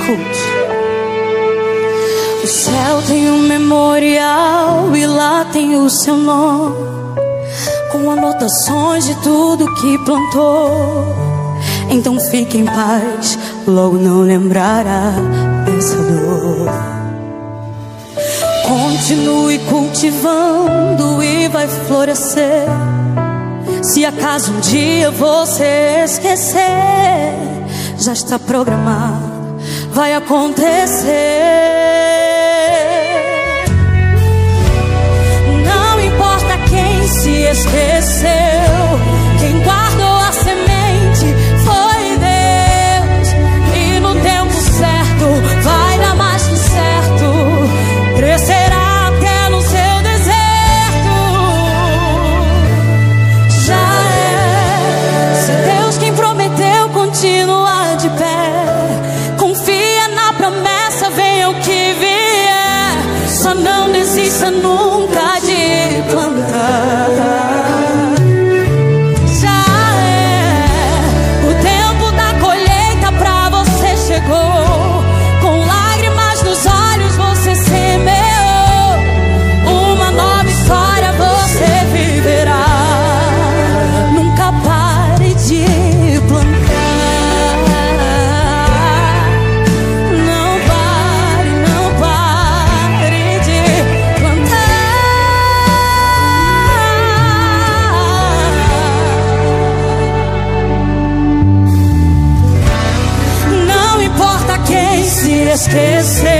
Escute. O céu tem um memorial e lá tem o seu nome, com anotações de tudo que plantou. Então fique em paz, logo não lembrará dessa dor. Continue cultivando e vai florescer. Se acaso um dia você esquecer, já está programado, vai acontecer. Não importa quem se esqueceu, quem guardou a semente foi Deus. E no tempo certo vai dar mais que certo, crescerá até no seu deserto. Já é, se Deus quem prometeu continuar de pé, confia na promessa, venha o que vier. Só não desista nunca de plantar. Esquecer